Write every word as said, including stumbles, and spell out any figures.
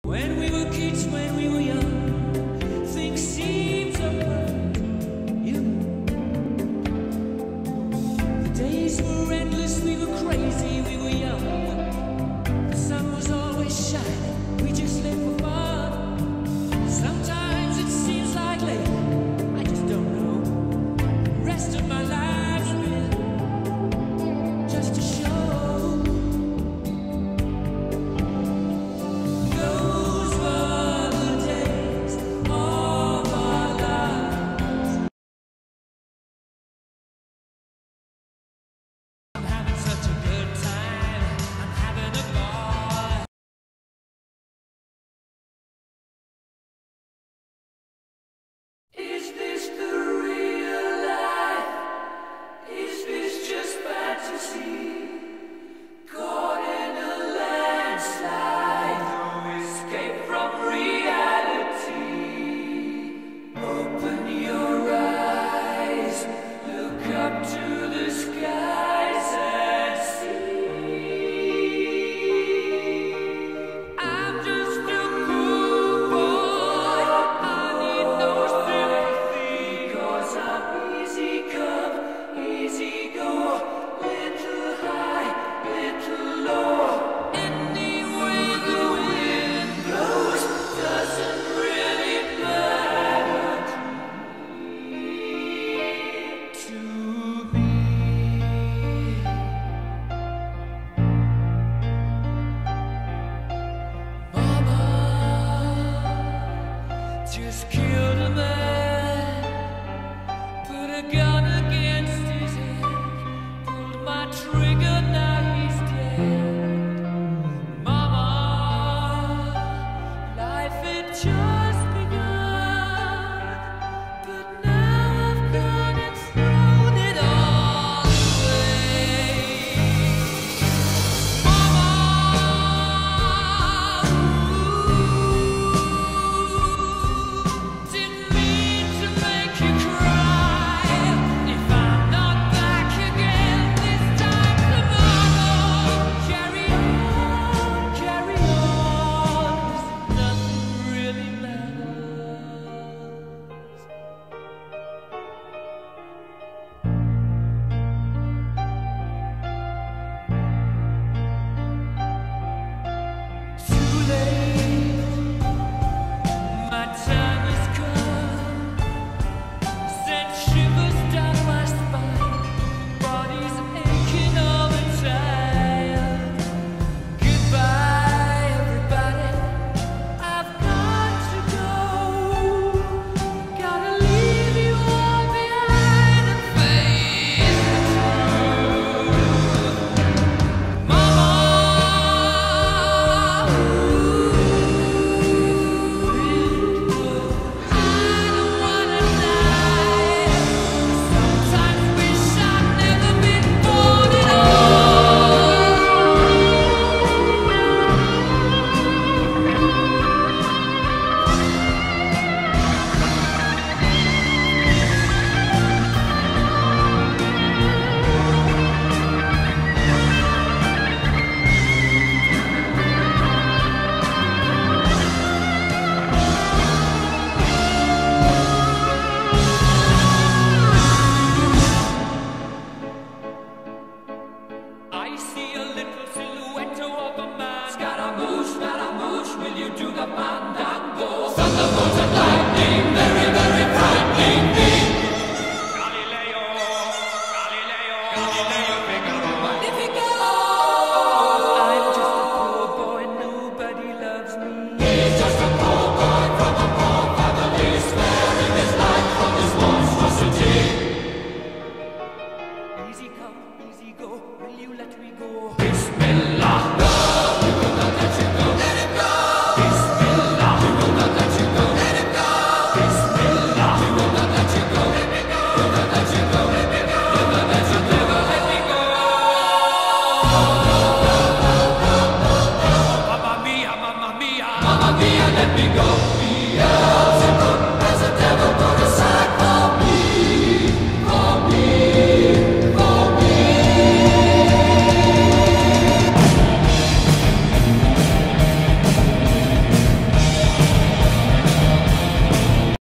When we were kids, when we were young, things seemed so perfect. You know, the days were endless, we were crazy, we were young. The sun was always shining, we just lived for fun. Sometimes it seems like lately, I just don't know. The rest of my life's been just a show. Just killed a man, put a gun against his head, pulled my trigger, now he's dead. Mama, life had just begun, but now I've gone and thrown it all away. Mama, thunderbolts and lightning, very, very frightening me. Galileo, Galileo, Galileo Figaro, Magnifico. I'm just a poor boy, nobody loves me. He's just a poor boy from a poor family, sparing his life from this monstrosity. Easy come, easy go, will you let me go? Bismillah, no, we will not let you go. Let it go. Bismillah, we will not let you go. Let it go. Bismillah, we will not let you go. Let me go. We'll not let you go. Let me go. We'll not let you never let me go. Mamma mia, mamma mia, mamma mia, let me go.